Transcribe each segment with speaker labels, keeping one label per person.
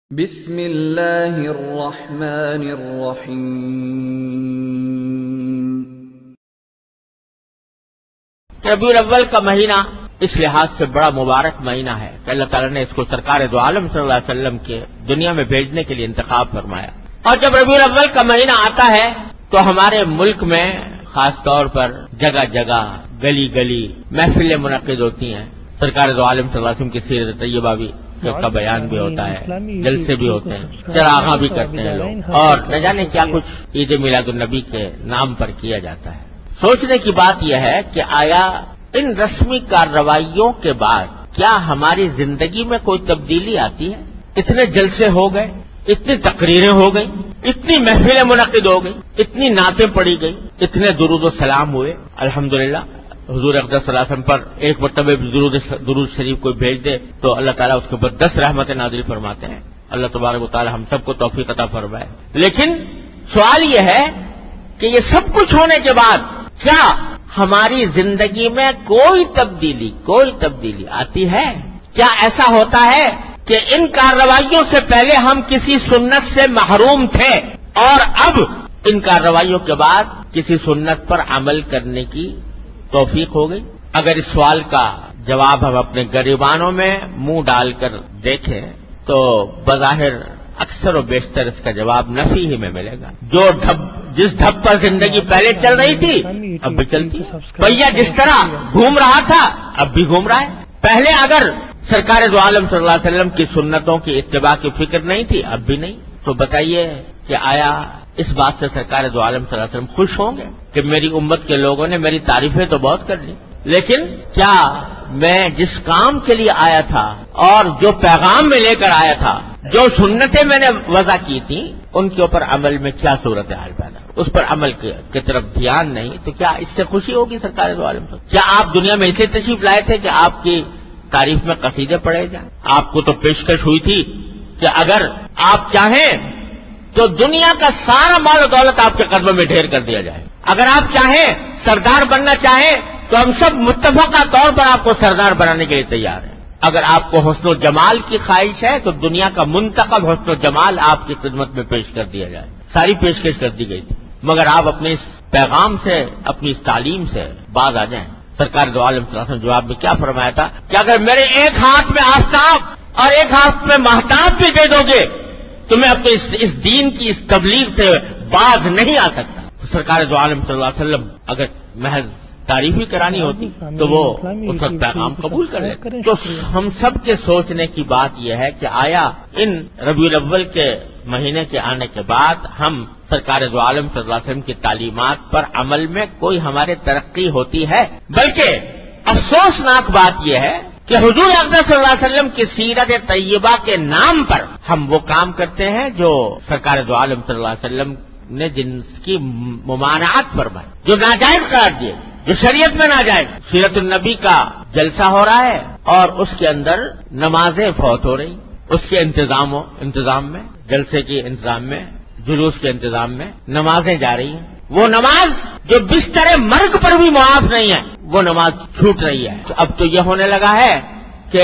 Speaker 1: بسم اللہ الرحمن الرحیم۔
Speaker 2: ربیع الاول کا مہینہ اس لحاظ سے بڑا مبارک مہینہ ہے کہ اللہ تعالیٰ نے اس کو سرکار دو عالم صلی اللہ علیہ وسلم کے دنیا میں بھیجنے کے لیے انتخاب فرمایا۔ اور جب ربیع الاول کا مہینہ آتا ہے تو ہمارے ملک میں خاص طور پر جگہ جگہ گلی گلی محفلیں منعقد ہوتی ہیں، سرکار دو عالم صلی اللہ علیہ وسلم کی سیرت طیبہ بھی کا بیان بھی ہوتا ہے، جلسے بھی ہوتے ہیں، چراغاں بھی کرتے ہیں لوگ، اور نہ جانے کیا کچھ عید میلاد النبی کے نام پر کیا جاتا ہے۔ سوچنے کی بات یہ ہے کہ آیا ان رسمی کارروائیوں کے بعد کیا ہماری زندگی میں کوئی تبدیلی آتی ہے؟ اتنے جلسے ہو گئے، اتنی تقریریں ہو گئی، اتنی محفلیں منعقد ہو گئی، اتنی نعتیں پڑھی گئی، اتنے درود و سلام ہوئے۔ الحمدللہ حضور اقدس صلی اللہ علیہ وسلم پر ایک مرتبہ درود شریف کوئی بھیج دے تو اللہ تعالیٰ اس کے اوپر 10 رحمتیں نازل فرماتے ہیں۔ اللہ تبارک و تعالیٰ ہم سب کو توفیق عطا فرمائے۔ لیکن سوال یہ ہے کہ یہ سب کچھ ہونے کے بعد کیا ہماری زندگی میں کوئی تبدیلی آتی ہے؟ کیا ایسا ہوتا ہے کہ ان کارروائیوں سے پہلے ہم کسی سنت سے محروم تھے اور اب ان کارروائیوں کے بعد کسی سنت پر عمل کرنے کی توفیق ہو گئی؟ اگر اس سوال کا جواب ہم اپنے گریبانوں میں منہ ڈال کر دیکھیں تو بظاہر اکثر و بیشتر اس کا جواب نفی ہی میں ملے گا۔ جس ڈھب پر زندگی پہلے چل رہی تھی اب بھی چلتی، پہیا جس طرح گھوم رہا تھا اب بھی گھوم رہا ہے۔ پہلے اگر سرکار دو عالم صلی اللہ علیہ وسلم کی سنتوں کی اتباع کی فکر نہیں تھی اب بھی نہیں، تو بتائیے کہ آیا اس بات سے سرکار دو عالم صلی اللہ علیہ وسلم خوش ہوں گے کہ میری امت کے لوگوں نے میری تعریفیں تو بہت کر لی، لیکن کیا میں جس کام کے لیے آیا تھا اور جو پیغام میں لے کر آیا تھا، جو سنتیں میں نے وضع کی تھیں، ان کے اوپر عمل میں کیا صورتحال پیدا، اس پر عمل کی طرف دھیان نہیں، تو کیا اس سے خوشی ہوگی سرکار دو عالم صلی؟ کیا آپ دنیا میں اسے تشریف لائے تھے کہ آپ کی تعریف میں قصیدے پڑھے جائیں؟ آپ کو تو پیشکش ہوئی تھی کہ اگر آپ چاہیں تو دنیا کا سارا مال و دولت آپ کے قدموں میں ڈھیر کر دیا جائے، اگر آپ چاہیں سردار بننا چاہیں تو ہم سب متفقہ طور پر آپ کو سردار بنانے کے لیے تیار ہیں، اگر آپ کو حسن و جمال کی خواہش ہے تو دنیا کا منتخب حسن و جمال آپ کی خدمت میں پیش کر دیا جائے۔ ساری پیشکش کر دی گئی تھی، مگر آپ اپنے اس پیغام سے، اپنی اس تعلیم سے باز آ جائیں۔ سرکار دو عالم صلی اللہ علیہ وسلم جواب میں کیا فرمایا تھا کہ اگر میرے ایک ہاتھ میں آفتاب اور ایک ہاتھ میں مہتاب بھی دے دو گے تو میں اپنے اس دین کی اس تبلیغ سے باز نہیں آ سکتا۔ سرکار دو عالم صلی اللہ علیہ وسلم اگر محض تعریف ہی کرانی ہوتی تو وہ اس کا پیغام قبول کر لیتے۔ تو ہم سب کے سوچنے کی بات یہ ہے کہ آیا ان ربیع الاول کے مہینے کے آنے کے بعد ہم سرکار دو عالم صلی اللہ علیہ وسلم کی تعلیمات پر عمل میں کوئی ہمارے ترقی ہوتی ہے؟ بلکہ افسوسناک بات یہ ہے کہ حضور اقدس صلی اللہ علیہ وسلم کی سیرت طیبہ کے نام پر ہم وہ کام کرتے ہیں جو سرکار دو عالم صلی اللہ علیہ وسلم نے جن کی ممانعت فرمائی، جو ناجائز قرار دیے، جو شریعت میں ناجائز۔ سیرت النبی کا جلسہ ہو رہا ہے اور اس کے اندر نمازیں فوت ہو رہی، اس کے انتظام میں، جلسے کے انتظام میں، جلوس کے انتظام میں نمازیں جا رہی ہیں۔ وہ نماز جو بستر مرگ پر بھی معاف نہیں ہے وہ نماز چھوٹ رہی ہے۔ اب تو یہ ہونے لگا ہے کہ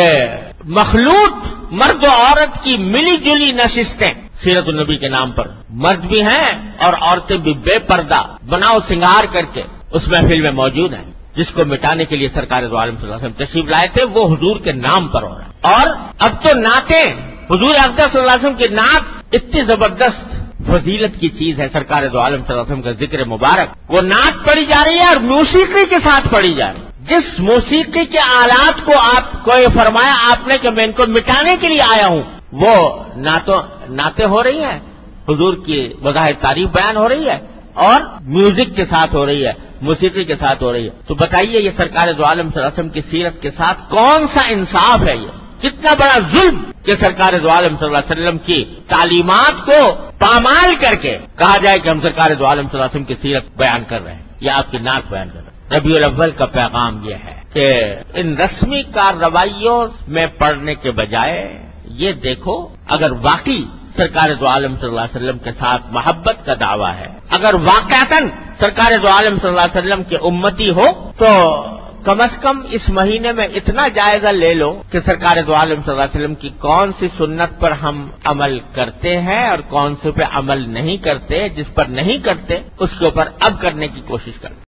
Speaker 2: مخلوط مرد و عورت کی ملی جلی نشستیں سیرت النبی کے نام پر، مرد بھی ہیں اور عورتیں بھی بے پردہ بناؤ سنگار کر کے اس محفل میں موجود ہیں، جس کو مٹانے کے لیے سرکار دو عالم صلی اللہ علیہ وسلم تشریف لائے تھے وہ حضور کے نام پر ہو رہا ہے۔ اور اب تو نعتیں، حضور اقدس صلی اللہ علیہ وسلم کی نعت اتنی زبردست فضیلت کی چیز ہے، سرکار دو عالم صلی اللہ علیہ وسلم کا ذکر مبارک، وہ نعت پڑھی جا رہی ہے اور موسیقی کے ساتھ پڑھی جا رہی ہے۔ جس موسیقی کے آلات کو آپ کو یہ فرمایا آپ نے کہ میں ان کو مٹانے کے لیے آیا ہوں، وہ نعتیں ہو رہی ہیں، حضور کی وضاحت تعریف بیان ہو رہی ہے اور میوزک کے ساتھ ہو رہی ہے، موسیقی کے ساتھ ہو رہی ہے۔ تو بتائیے یہ سرکار دو عالم صلی اللہ علیہ وسلم کی سیرت کے ساتھ کون سا انصاف ہے؟ یہ کتنا بڑا ظلم کہ سرکار دو عالم صلی اللہ علیہ وسلم کی تعلیمات کو پامال کر کے کہا جائے کہ ہم سرکار دو عالم صلی اللہ علیہ وسلم کی سیرت بیان کر رہے ہیں یا آپ کی نعت بیان کر رہے ہیں۔ ربیع الاول کا پیغام یہ ہے کہ ان رسمی کارروائیوں میں پڑھنے کے بجائے یہ دیکھو اگر واقعی سرکار دو عالم صلی اللہ علیہ وسلم کے ساتھ محبت کا دعویٰ ہے، اگر واقعتاً سرکار دو عالم صلی اللہ علیہ وسلم کے امتی ہو تو کم از کم اس مہینے میں اتنا جائزہ لے لو کہ سرکار دو عالم صلی اللہ علیہ وسلم کی کون سی سنت پر ہم عمل کرتے ہیں اور کون سے پہ عمل نہیں کرتے، جس پر نہیں کرتے اس کے اوپر اب کرنے کی کوشش کرتے